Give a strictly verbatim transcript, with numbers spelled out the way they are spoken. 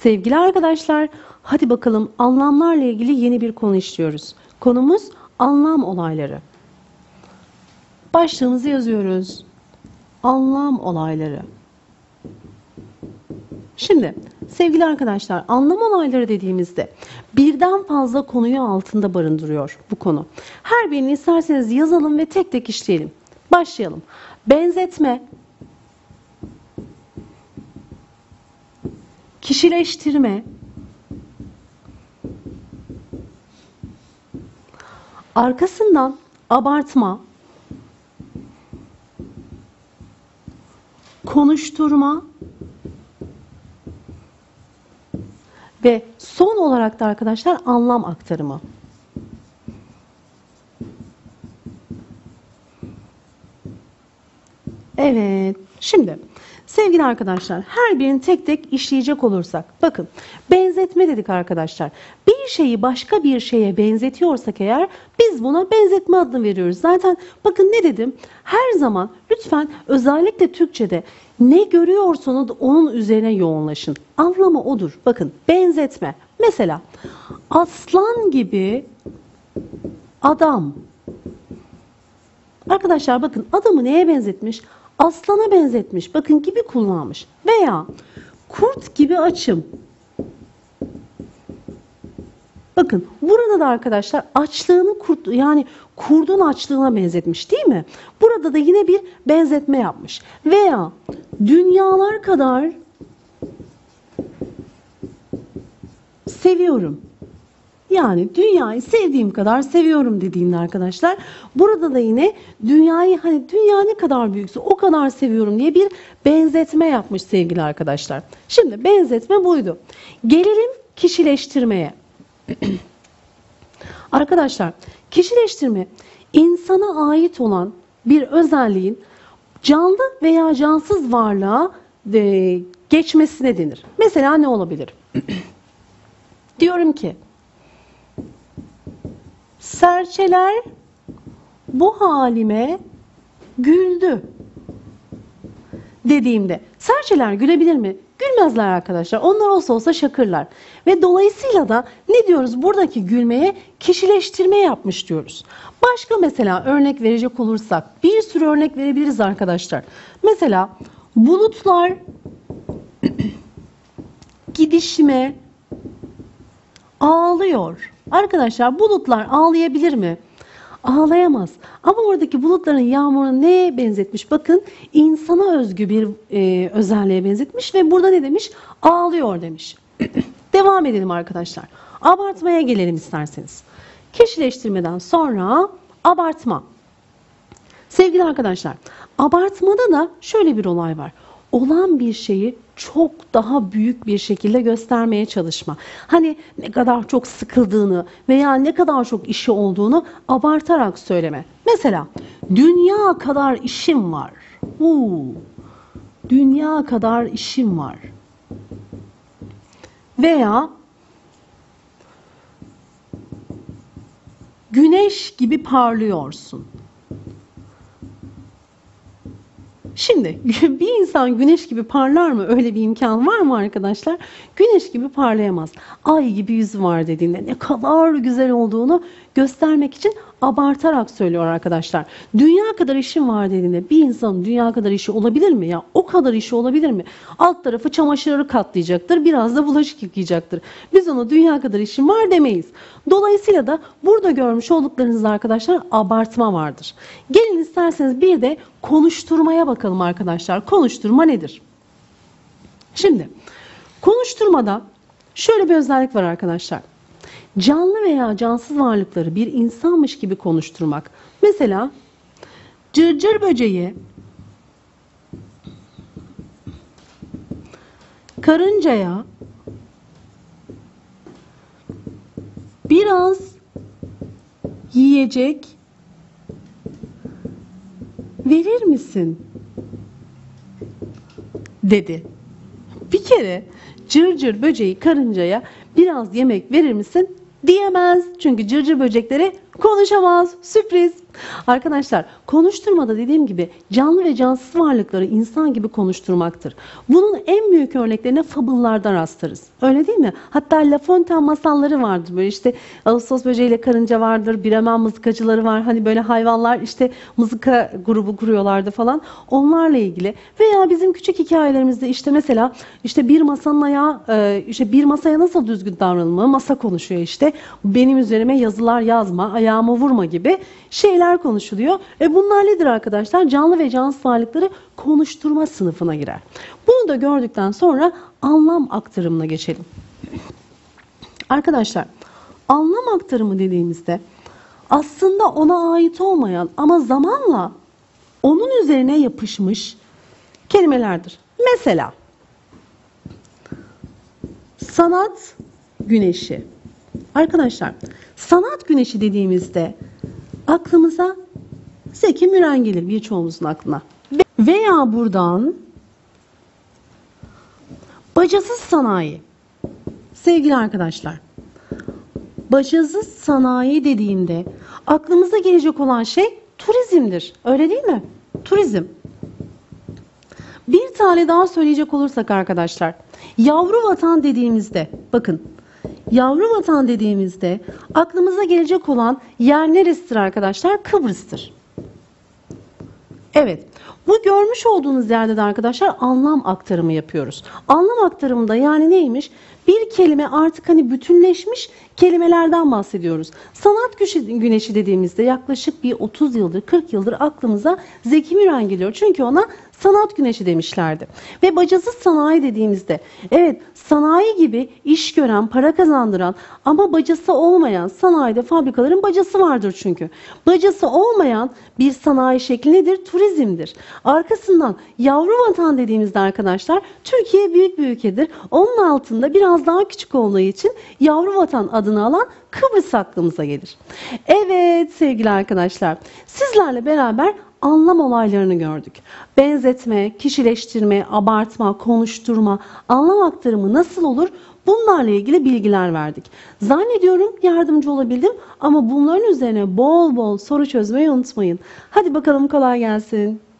Sevgili arkadaşlar, hadi bakalım anlamlarla ilgili yeni bir konu işliyoruz. Konumuz anlam olayları. Başlığımızı yazıyoruz. Anlam olayları. Şimdi sevgili arkadaşlar, anlam olayları dediğimizde birden fazla konuyu altında barındırıyor bu konu. Her birini isterseniz yazalım ve tek tek işleyelim. Başlayalım. Benzetme, kişileştirme, arkasından abartma, konuşturma ve son olarak da arkadaşlar anlam aktarımı. Evet, şimdi sevgili arkadaşlar, her birini tek tek işleyecek olursak, bakın benzetme dedik arkadaşlar. Bir şeyi başka bir şeye benzetiyorsak eğer biz buna benzetme adını veriyoruz. Zaten bakın ne dedim? Her zaman lütfen özellikle Türkçe'de ne görüyorsanız onun üzerine yoğunlaşın. Anlamı odur. Bakın benzetme. Mesela aslan gibi adam. Arkadaşlar bakın adamı neye benzetmiş? Aslana benzetmiş. Bakın gibi kullanmış. Veya kurt gibi açım. Bakın burada da arkadaşlar açlığını kurt, yani kurdun açlığına benzetmiş değil mi? Burada da yine bir benzetme yapmış. Veya dünyalar kadar seviyorum. Yani dünyayı sevdiğim kadar seviyorum dediğinde arkadaşlar burada da yine dünyayı hani dünya ne kadar büyükse o kadar seviyorum diye bir benzetme yapmış sevgili arkadaşlar. Şimdi benzetme buydu. Gelelim kişileştirmeye. Arkadaşlar kişileştirme insana ait olan bir özelliğin canlı veya cansız varlığa e, geçmesine denir. Mesela ne olabilir? Diyorum ki serçeler bu halime güldü dediğimde serçeler gülebilir mi? Gülmezler arkadaşlar. Onlar olsa olsa şakırlar. Ve dolayısıyla da ne diyoruz? Buradaki gülmeye kişileştirme yapmış diyoruz. Başka mesela örnek verecek olursak bir sürü örnek verebiliriz arkadaşlar. Mesela bulutlar gidişime ağlıyor. Arkadaşlar bulutlar ağlayabilir mi? Ağlayamaz. Ama oradaki bulutların yağmurunu neye benzetmiş? Bakın insana özgü bir e, özelliğe benzetmiş ve burada ne demiş? Ağlıyor demiş. Devam edelim arkadaşlar. Abartmaya gelelim isterseniz. Kişileştirmeden sonra abartma. Sevgili arkadaşlar, abartmada da şöyle bir olay var. Olan bir şeyi çok daha büyük bir şekilde göstermeye çalışma. Hani ne kadar çok sıkıldığını veya ne kadar çok işi olduğunu abartarak söyleme. Mesela dünya kadar işim var. Uu, dünya kadar işim var. Veya güneş gibi parlıyorsun. Şimdi bir insan güneş gibi parlar mı? Öyle bir imkan var mı arkadaşlar? Güneş gibi parlayamaz. Ay gibi yüzü var dediğinde ne kadar güzel olduğunu göstermek için abartarak söylüyor arkadaşlar. Dünya kadar işim var dediğinde bir insanın dünya kadar işi olabilir mi? Ya o kadar işi olabilir mi? Alt tarafı çamaşırları katlayacaktır. Biraz da bulaşık yıkayacaktır. Biz ona dünya kadar işim var demeyiz. Dolayısıyla da burada görmüş olduklarınızda arkadaşlar abartma vardır. Gelin isterseniz bir de konuşturmaya bakalım arkadaşlar. Konuşturma nedir? Şimdi konuşturmada şöyle bir özellik var arkadaşlar. Canlı veya cansız varlıkları bir insanmış gibi konuşturmak. Mesela cırcır böceği karıncaya biraz yiyecek verir misin? Dedi. Bir kere cırcır böceği karıncaya biraz yemek verir misin? Diyemez. Çünkü cırcır böcekleri konuşamaz. Sürpriz. Arkadaşlar konuşturmada dediğim gibi canlı ve cansız varlıkları insan gibi konuşturmaktır. Bunun en büyük örneklerine fable'larda rastlarız. Öyle değil mi? Hatta La Fontaine masalları vardır. Böyle işte Ağustos böceğiyle karınca vardır. Bremen mızıkacıları var. Hani böyle hayvanlar işte mızıka grubu kuruyorlardı falan. Onlarla ilgili. Veya bizim küçük hikayelerimizde işte mesela işte bir masanın ayağı işte bir masaya nasıl düzgün davranılmalı? Masa konuşuyor işte. Benim üzerime yazılar yazma, ayağımı vurma gibi şeyler konuşuluyor. E bunlar nedir arkadaşlar? Canlı ve cansız varlıkları konuşturma sınıfına girer. Bunu da gördükten sonra anlam aktarımına geçelim. Arkadaşlar anlam aktarımı dediğimizde aslında ona ait olmayan ama zamanla onun üzerine yapışmış kelimelerdir. Mesela sanat güneşi. Arkadaşlar sanat güneşi dediğimizde aklımıza Zeki Müren gelir birçoğumuzun aklına. Veya buradan bacasız sanayi. Sevgili arkadaşlar, bacasız sanayi dediğinde aklımıza gelecek olan şey turizmdir. Öyle değil mi? Turizm. Bir tane daha söyleyecek olursak arkadaşlar, yavru vatan dediğimizde, bakın, yavru vatan dediğimizde aklımıza gelecek olan yer neresidir arkadaşlar? Kıbrıs'tır. Evet, bu görmüş olduğunuz yerde de arkadaşlar anlam aktarımı yapıyoruz. Anlam aktarımında yani neymiş? Bir kelime artık hani bütünleşmiş kelimelerden bahsediyoruz. Sanat güneşi dediğimizde yaklaşık bir otuz yıldır, kırk yıldır aklımıza Zeki Müren geliyor. Çünkü ona sanat güneşi demişlerdi. Ve bacasız sanayi dediğimizde, evet sanayi gibi iş gören, para kazandıran ama bacası olmayan sanayide fabrikaların bacası vardır çünkü. Bacası olmayan bir sanayi şekli nedir? Turizmdir. Arkasından yavru vatan dediğimizde arkadaşlar Türkiye büyük bir ülkedir. Onun altında biraz daha küçük olduğu için yavru vatan adını alan Kıbrıs aklımıza gelir. Evet sevgili arkadaşlar, sizlerle beraber anlam olaylarını gördük. Benzetme, kişileştirme, abartma, konuşturma, anlam aktarımı nasıl olur? Bunlarla ilgili bilgiler verdik. Zannediyorum yardımcı olabildim ama bunların üzerine bol bol soru çözmeyi unutmayın. Hadi bakalım kolay gelsin.